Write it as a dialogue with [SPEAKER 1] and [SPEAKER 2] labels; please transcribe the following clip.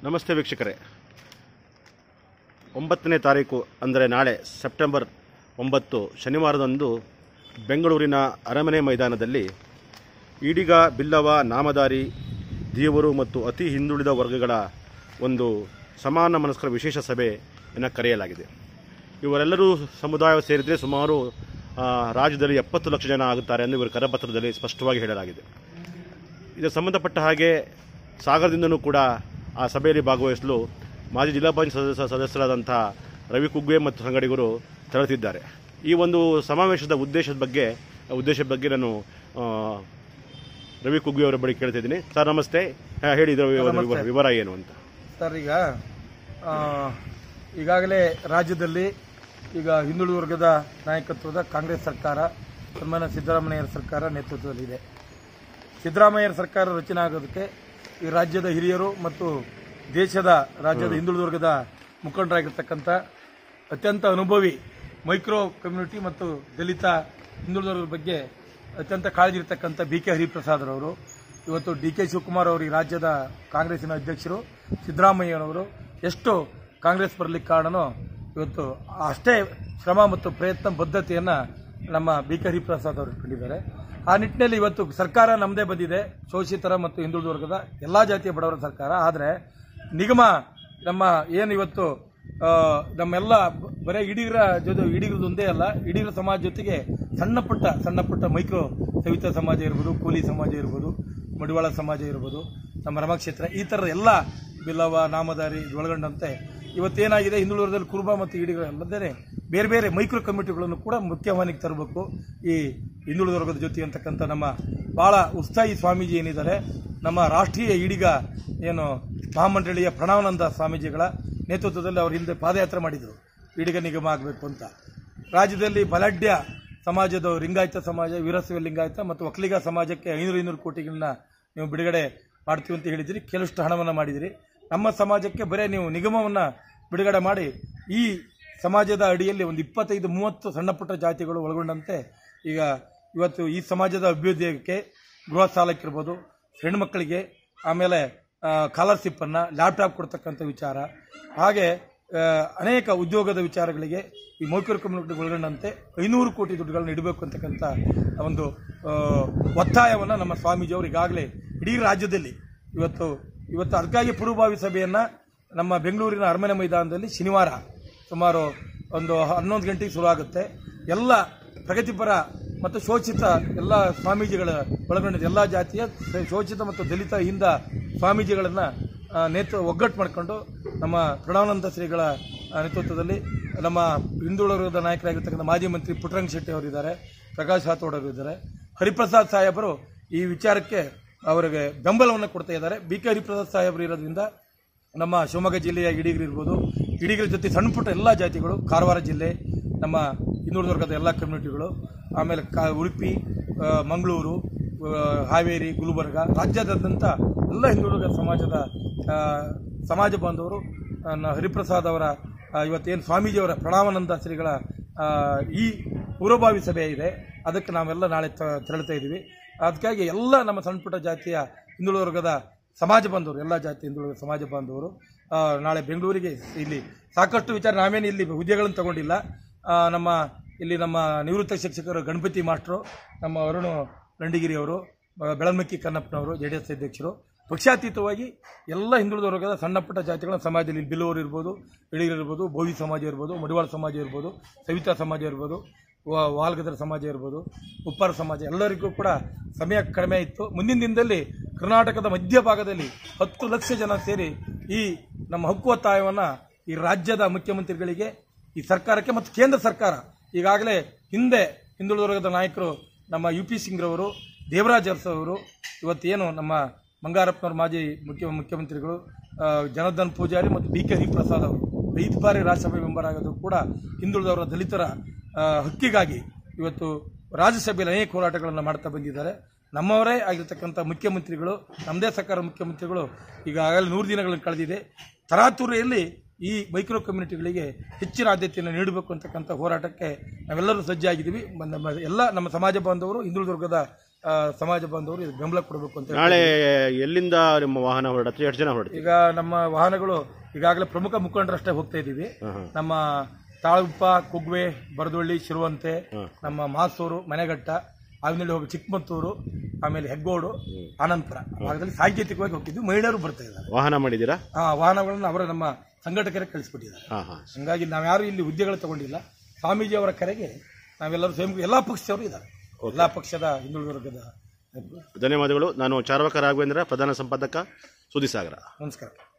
[SPEAKER 1] ನಮಸ್ತೆ ವೀಕ್ಷಕರೇ, 9ನೇ ತಾರೀಕು ಅಂದರೆ ನಾಳೆ ಸೆಪ್ಟೆಂಬರ್ 9 ಶನಿವಾರದಂದು ಬೆಂಗಳೂರಿನ ಅರಮನೆ ಮೈದಾನದಲ್ಲಿ ಈಡಿಗ, ಬಿಲ್ಲವ, ನಾಮಧಾರಿ, ದೇವರು ಮತ್ತು ಅತಿ ಹಿಂದುಳಿದ ವರ್ಗಗಳ ಒಂದು ಸಮಾನ ಮನಸ್ಕರ ವಿಶೇಷ ಸಭೆಯನ್ನು ಕರೆಯಲಾಗಿದೆ. ಇವರೆಲ್ಲರೂ ಸಮುದಾಯ ಸೇರಿದರೆ ಸುಮಾರು ರಾಜ್ಯದಲ್ಲಿ 70 ಲಕ್ಷ ಜನ ಆಗುತ್ತಾರೆ ಎಂದು ಇವರ ಕರಪತ್ರದಲ್ಲಿ ಸ್ಪಷ್ಟವಾಗಿ ಹೇಳಲಾಗಿದೆ. ಇದಕ್ಕೆ ಸಂಬಂಧಪಟ್ಟ ಹಾಗೆ ಸಾಗರದಿಂದಲೂ ಕೂಡ ಆ ಸಭೆಯಲ್ಲಿ ಭಾಗವಹಿಸಲು ಮಾಜಿ ಜಿಲ್ಲಾ ಪಂಚಾಯತ್ ಸದಸ್ಯರಾದಂಥ ರವಿ ಕುಗ್ವೆ ಮತ್ತು ಸಂಗಡಿಗರು ತೆರಳುತ್ತಿದ್ದಾರೆ. ಈ ಒಂದು ಸಮಾವೇಶದ ಉದ್ದೇಶದ ಬಗ್ಗೆ ನಾನು ರವಿ ಕುಗ್ವೆ ಅವರ ಬಳಿ ಕೇಳ್ತಿದ್ದೀನಿ. ಸರ್ ನಮಸ್ತೆ, ಹೇಳಿ ಇದರ ವಿವರ ಏನು ಅಂತ.
[SPEAKER 2] ಸರ್, ಈಗಾಗಲೇ ರಾಜ್ಯದಲ್ಲಿ ಹಿಂದುಳಿದ ವರ್ಗದ ನಾಯಕತ್ವದ ಕಾಂಗ್ರೆಸ್ ಸರ್ಕಾರ, ಸನ್ಮಾನ್ಯ ಸಿದ್ದರಾಮಯ್ಯರ ಸರ್ಕಾರ ನೇತೃತ್ವದಲ್ಲಿದೆ. ಸಿದ್ದರಾಮಯ್ಯರ ಸರ್ಕಾರ ರಚನೆ ಆಗೋದಕ್ಕೆ ಈ ರಾಜ್ಯದ ಹಿರಿಯರು ಮತ್ತು ರಾಜ್ಯದ ಹಿಂದುಳಿದ ವರ್ಗದ ಮುಖಂಡರಾಗಿರ್ತಕ್ಕಂಥ ಅತ್ಯಂತ ಅನುಭವಿ ಮೈಕ್ರೋ ಕಮ್ಯುನಿಟಿ ಮತ್ತು ದಲಿತ ಹಿಂದುಳಿದ ವರ್ಗದ ಬಗ್ಗೆ ಅತ್ಯಂತ ಕಾಳಜಿ ಇರತಕ್ಕಂಥ BK ಹರಿಪ್ರಸಾದ್ ಅವರು, ಇವತ್ತು DK ಶಿವಕುಮಾರ್ ಅವರು ಈ ರಾಜ್ಯದ ಕಾಂಗ್ರೆಸ್ಸಿನ ಅಧ್ಯಕ್ಷರು, ಸಿದ್ದರಾಮಯ್ಯನವರು ಎಷ್ಟು ಕಾಂಗ್ರೆಸ್ ಬರಲಿಕ್ಕೆ ಕಾರಣನೋ ಇವತ್ತು ಅಷ್ಟೇ ಶ್ರಮ ಮತ್ತು ಪ್ರಯತ್ನ ಬದ್ಧತೆಯನ್ನು ನಮ್ಮ BK ಹರಿಪ್ರಸಾದ್ ಅವರು ಇಟ್ಕೊಂಡಿದ್ದಾರೆ. ಆ ನಿಟ್ಟಿನಲ್ಲಿ ಇವತ್ತು ಸರ್ಕಾರ ನಮ್ಮದೇ ಬಂದಿದೆ, ಶೋಷಿತರ ಮತ್ತು ಹಿಂದುಳಿದ ವರ್ಗದ ಎಲ್ಲ ಜಾತಿಯ ಬಡವರ ಸರ್ಕಾರ. ಆದರೆ ನಿಗಮ ನಮ್ಮ ಏನು ಇವತ್ತು ನಮ್ಮೆಲ್ಲ ಬರೀ ಈಡಿಗರದೊಂದೇ ಅಲ್ಲ, ಈಡಿಗರ ಸಮಾಜ ಜೊತೆಗೆ ಸಣ್ಣ ಪುಟ್ಟ ಮೈಕ್ರೋ ಸವಿತಾ ಸಮಾಜ ಇರ್ಬೋದು, ಕೂಲಿ ಸಮಾಜ ಇರ್ಬೋದು, ಮಡಿವಾಳ ಸಮಾಜ ಇರ್ಬೋದು, ನಮ್ಮ ರಮಕ್ಷೇತ್ರ, ಈ ಥರದ ಎಲ್ಲ ಬಿಲ್ಲವ, ನಾಮಧಾರಿ ಒಳಗೊಂಡಂತೆ ಇವತ್ತೇನಾಗಿದೆ, ಹಿಂದುಳಿದ ವರ್ಗದಲ್ಲಿ ಕುರುಬ ಮತ್ತು ಈಡಿಗರ ಅಲ್ಲದೇ ಬೇರೆ ಬೇರೆ ಮೈಕ್ರೋ ಕಮ್ಯುನಿಟಿಗಳನ್ನು ಕೂಡ ಮುಖ್ಯವಾಹಿನಿಗೆ ತರಬೇಕು ಈ ಹಿಂದುಳಿದ ವರ್ಗದ ಜೊತೆ ಅಂತಕ್ಕಂಥ ನಮ್ಮ ಬಹಳ ಉತ್ಸಾಹಿ ಸ್ವಾಮೀಜಿ ಏನಿದ್ದಾರೆ, ನಮ್ಮ ರಾಷ್ಟ್ರೀಯ ಈಡಿಗ ಏನು ಮಹಾಮಂಡಳಿಯ ಪ್ರಣವಾನಂದ ಸ್ವಾಮೀಜಿಗಳ ನೇತೃತ್ವದಲ್ಲಿ ಅವರು ಹಿಂದೆ ಪಾದಯಾತ್ರೆ ಮಾಡಿದರು ಈಡಿಗ ನಿಗಮ ಆಗಬೇಕು ಅಂತ. ರಾಜ್ಯದಲ್ಲಿ ಬಲಾಢ್ಯ ಸಮಾಜದ ಲಿಂಗಾಯತ ಸಮಾಜ, ವೀರಶೈವ ಲಿಂಗಾಯತ ಮತ್ತು ಒಕ್ಕಲಿಗ ಸಮಾಜಕ್ಕೆ 500 ಕೋಟಿಗಳನ್ನ ನೀವು ಬಿಡುಗಡೆ ಮಾಡ್ತೀವಿ ಅಂತ ಹೇಳಿದಿರಿ. ಕೆಲವಷ್ಟು ಹಣವನ್ನು ಮಾಡಿದಿರಿ. ನಮ್ಮ ಸಮಾಜಕ್ಕೆ ಬರೀ ನೀವು ನಿಗಮವನ್ನು ಬಿಡುಗಡೆ ಮಾಡಿ ಈ ಸಮಾಜದ ಅಡಿಯಲ್ಲಿ ಒಂದು 25-30 ಸಣ್ಣ ಪುಟ್ಟ ಜಾತಿಗಳು ಒಳಗೊಂಡಂತೆ ಇವತ್ತು ಈ ಸಮಾಜದ ಅಭಿವೃದ್ಧಿಗೆ ಗೃಹ ಸಾಲಕ್ಕಿರ್ಬೋದು, ಹೆಣ್ಮಕ್ಕಳಿಗೆ, ಆಮೇಲೆ ಸ್ಕಾಲರ್ಶಿಪ್ಪನ್ನು, ಲ್ಯಾಪ್ಟಾಪ್ ಕೊಡ್ತಕ್ಕಂಥ ವಿಚಾರ, ಹಾಗೆ ಅನೇಕ ಉದ್ಯೋಗದ ವಿಚಾರಗಳಿಗೆ ಈ ಮೈಕ್ರೋ ಕಮ್ಯುನಿಟಿ ಒಳಗೊಂಡಂತೆ 500 ಕೋಟಿ ದುಡ್ಡುಗಳನ್ನು ಇಡಬೇಕು ಅಂತಕ್ಕಂಥ ಒಂದು ಒತ್ತಾಯವನ್ನು ನಮ್ಮ ಸ್ವಾಮೀಜಿಯವರು ಈಗಾಗಲೇ ಇಡೀ ರಾಜ್ಯದಲ್ಲಿ ಇವತ್ತು ಅದಕ್ಕಾಗಿ ಪೂರ್ವಭಾವಿ ಸಭೆಯನ್ನು ನಮ್ಮ ಬೆಂಗಳೂರಿನ ಅರಮನೆ ಮೈದಾನದಲ್ಲಿ ಶನಿವಾರ ಸುಮಾರು ಒಂದು 11 ಗಂಟೆಗೆ ಶುರು ಆಗುತ್ತೆ. ಎಲ್ಲ ಪ್ರಗತಿಪರ ಮತ್ತು ಶೋಷಿತ ಎಲ್ಲ ಸ್ವಾಮೀಜಿಗಳ ಒಳಗೊಂಡಿದ್ದ ಎಲ್ಲ ಜಾತಿಯ ಶೋಷಿತ ಮತ್ತು ದಲಿತ ಹಿಂದ ಸ್ವಾಮೀಜಿಗಳನ್ನು ಒಗ್ಗಟ್ಟು ಮಾಡಿಕೊಂಡು ನಮ್ಮ ಪ್ರಣವಾನಂದ ಶ್ರೀಗಳ ನೇತೃತ್ವದಲ್ಲಿ ನಮ್ಮ ಹಿಂದುಳಿದ ನಾಯಕರಾಗಿರ್ತಕ್ಕಂಥ ಮಾಜಿ ಮಂತ್ರಿ ಪುಟ್ಟರಂಗ ಶೆಟ್ಟಿ ಅವರಿದ್ದಾರೆ, ಪ್ರಕಾಶ್ ರಾಥೋಡ್ ಅವರಿದ್ದಾರೆ, ಹರಿಪ್ರಸಾದ್ ಸಾಹೇಬರು ಈ ವಿಚಾರಕ್ಕೆ ಅವರಿಗೆ ಬೆಂಬಲವನ್ನು ಕೊಡ್ತಾ ಇದ್ದಾರೆ. BK ಹರಿಪ್ರಸಾದ್ ಸಾಹೇಬರು ಇರೋದ್ರಿಂದ ನಮ್ಮ ಶಿವಮೊಗ್ಗ ಜಿಲ್ಲೆಯ ಈಡಿಗರ ಜೊತೆ ಸಣ್ಣ ಪುಟ್ಟ ಎಲ್ಲ ಜಾತಿಗಳು, ಕಾರವಾರ ಜಿಲ್ಲೆ, ನಮ್ಮ ಹಿಂದುಳಿದ ವರ್ಗದ ಎಲ್ಲ ಕಮ್ಯುನಿಟಿಗಳು, ಆಮೇಲೆ ಉಡುಪಿ, ಮಂಗಳೂರು, ಹಾವೇರಿ, ಗುಲ್ಬರ್ಗ, ರಾಜ್ಯಾದ್ಯಂತ ಎಲ್ಲ ಹಿಂದುಳಿದ ಸಮಾಜದ ಸಮಾಜ ಬಾಂಧವರು ಹರಿಪ್ರಸಾದ್ ಅವರ ಇವತ್ತೇನು ಸ್ವಾಮೀಜಿಯವರ ಪ್ರಣವಾನಂದ ಶ್ರೀಗಳ ಈ ಪೂರ್ವಭಾವಿ ಸಭೆ ಇದೆ, ಅದಕ್ಕೆ ನಾವೆಲ್ಲ ನಾಳೆ ತೆರಳುತ್ತಾ ಇದ್ದೀವಿ. ಅದಕ್ಕಾಗಿ ಎಲ್ಲ ನಮ್ಮ ಸಣ್ಣ ಪುಟ್ಟ ಜಾತಿಯ ಹಿಂದುಳಿದ ವರ್ಗದ ಸಮಾಜ ಬಾಂಧವರು, ಎಲ್ಲ ಜಾತಿ ಹಿಂದುಳಿದ ಸಮಾಜ ಬಾಂಧವರು ನಾಳೆ ಬೆಂಗಳೂರಿಗೆ ಇಲ್ಲಿ ಸಾಕಷ್ಟು ವಿಚಾರ, ನಾವೇನು ಇಲ್ಲಿ ಹುದ್ದೆಗಳನ್ನು ತಗೊಂಡಿಲ್ಲ. ನಮ್ಮ ನಿವೃತ್ತ ಶಿಕ್ಷಕರು ಗಣಪತಿ ಮಾಸ್ಟ್ರು, ನಮ್ಮ ಅರುಣ್ ರಂಡಿಗಿರಿ ಅವರು, ಬೆಳಮಕ್ಕಿ ಕನ್ನಪ್ಪನವರು JDS ಅಧ್ಯಕ್ಷರು, ಪಕ್ಷಾತೀತವಾಗಿ ಎಲ್ಲ ಹಿಂದುಳಿದ ವರ್ಗದ ಸಣ್ಣ ಪುಟ್ಟ ಜಾತಿಗಳ ಸಮಾಜದಲ್ಲಿ ಬಿಲ್ಲವರು ಇರ್ಬೋದು, ಇಳಿಗರಿರ್ಬೋದು, ಬೋವಿ ಸಮಾಜ ಇರ್ಬೋದು, ಮಡಿವಾಳ ಸಮಾಜ ಇರ್ಬೋದು, ಸವಿತಾ ಸಮಾಜ ಇರ್ಬೋದು, ವಾಲ್ಗದರ ಸಮಾಜ ಇರ್ಬೋದು, ಉಪ್ಪಾರ ಸಮಾಜ, ಎಲ್ಲರಿಗೂ ಕೂಡ ಸಮಯ ಕಡಿಮೆ ಇತ್ತು. ಮುಂದಿನ ದಿನದಲ್ಲಿ ಕರ್ನಾಟಕದ ಮಧ್ಯಭಾಗದಲ್ಲಿ 10 ಲಕ್ಷ ಜನ ಸೇರಿ ಈ ನಮ್ಮ ಹಕ್ಕು ಒತ್ತಾಯವನ್ನು ಈ ರಾಜ್ಯದ ಮುಖ್ಯಮಂತ್ರಿಗಳಿಗೆ, ಈ ಸರ್ಕಾರಕ್ಕೆ ಮತ್ತು ಕೇಂದ್ರ ಸರ್ಕಾರ ಈಗಾಗಲೇ ಹಿಂದೆ ಹಿಂದುಳಿದ ವರ್ಗದ ನಾಯಕರು ನಮ್ಮ UP ಸಿಂಗ್ರವರು, ದೇವರಾಜ್ ಅರಸು ಅವರು, ಇವತ್ತೇನು ನಮ್ಮ ಬಂಗಾರಪ್ಪನವರು ಮಾಜಿ ಮುಖ್ಯಮಂತ್ರಿಗಳು, ಜನಾರ್ದನ್ ಪೂಜಾರಿ ಮತ್ತು BK ಹರಿಪ್ರಸಾದ್ ಅವರು 5 ಬಾರಿ ರಾಜ್ಯಸಭೆ ಮೆಂಬರ್ ಆಗೋದು ಕೂಡ ಹಿಂದುಳಿದವರ ದಲಿತರ ಹಕ್ಕಿಗಾಗಿ ಇವತ್ತು ರಾಜ್ಯಸಭೆಯಲ್ಲಿ ಅನೇಕ ಹೋರಾಟಗಳನ್ನು ಮಾಡ್ತಾ ಬಂದಿದ್ದಾರೆ. ನಮ್ಮವರೇ ಆಗಿರ್ತಕ್ಕಂಥ ಮುಖ್ಯಮಂತ್ರಿಗಳು, ನಮ್ಮದೇ ಸರ್ಕಾರ ಮುಖ್ಯಮಂತ್ರಿಗಳು ಈಗಾಗಲೇ 100 ದಿನಗಳನ್ನು ಕಳೆದಿದೆ. ತರಾತುರಿಯಲ್ಲಿ ಈ ಮೈಕ್ರೋ ಕಮ್ಯುನಿಟಿಗಳಿಗೆ ಹೆಚ್ಚಿನ ಆದ್ಯತೆಯನ್ನು ನೀಡಬೇಕು ಅಂತಕ್ಕಂಥ ಹೋರಾಟಕ್ಕೆ ನಾವೆಲ್ಲರೂ ಸಜ್ಜಾಗಿದ್ದೀವಿ. ನಮ್ಮ ಸಮಾಜ ಬಾಂಧವರು, ಹಿಂದುಳಿದ ವರ್ಗದ ಸಮಾಜ ಬಾಂಧವರು ಇದಕ್ಕೆ ಬೆಂಬಲ ಕೊಡಬೇಕು ಅಂತ
[SPEAKER 1] ನಾಳೆ ಎಲ್ಲಿಂದ ನಿಮ್ಮ ವಾಹನ ಹೊರಡುತ್ತೆ? ಎಷ್ಟು ಜನ ಹೊರಡುತ್ತೆ?
[SPEAKER 2] ಈಗ ನಮ್ಮ ವಾಹನಗಳು ಈಗಾಗಲೇ ಪ್ರಮುಖ ಮುಖಂಡರಷ್ಟೇ ಹೋಗ್ತಾ ಇದ್ದೀವಿ. ನಮ್ಮ ತಾಳುಪ್ಪ, ಕುಗ್ವೆ, ಬರದೊಳ್ಳಿ, ಶಿರುವಂತೆ, ನಮ್ಮ ಮಾಸೂರು, ಮನೆಘಟ್ಟ, ಆಗಿನಲ್ಲಿ ಹೋಗಿ ಚಿಕ್ಕಮತ್ತೂರು, ಆಮೇಲೆ ಹೆಗ್ಗೋಡು, ಆನಂತರ ಭಾಗದಲ್ಲಿ ಸಾಂಕೇತಿಕವಾಗಿ ಹೋಗ್ತಿದ್ವಿ. ಮಹಿಳೆಯರು ಬರ್ತಾ ಇದ್ದಾರೆ.
[SPEAKER 1] ವಾಹನ ಮಾಡಿದ್ದೀರಾ?
[SPEAKER 2] ವಾಹನಗಳನ್ನು ಅವರ ನಮ್ಮ ಸಂಘಟಕರೇ ಕಳಿಸ್ಬಿಟ್ಟಿದ್ದಾರೆ. ಹಂಗಾಗಿ ನಾವ್ಯಾರು ಇಲ್ಲಿ ಹುದ್ದೆಗಳು ತಗೊಂಡಿಲ್ಲ. ಸ್ವಾಮೀಜಿ ಅವರ ಕರೆಗೆ ನಾವೆಲ್ಲರೂ ಸ್ವಯಂ ಎಲ್ಲಾ ಪಕ್ಷದವರು ಇದ್ದಾರೆ. ಎಲ್ಲಾ ಪಕ್ಷದ ಹಿಂದುಳಿದ ವರ್ಗದ.
[SPEAKER 1] ಧನ್ಯವಾದಗಳು. ನಾನು ಚಾರ್ವಾಕ ರಾಘವೇಂದ್ರ, ಪ್ರಧಾನ ಸಂಪಾದಕ, ಸುದ್ದಿ ಸಾಗರ.
[SPEAKER 2] ನಮಸ್ಕಾರ.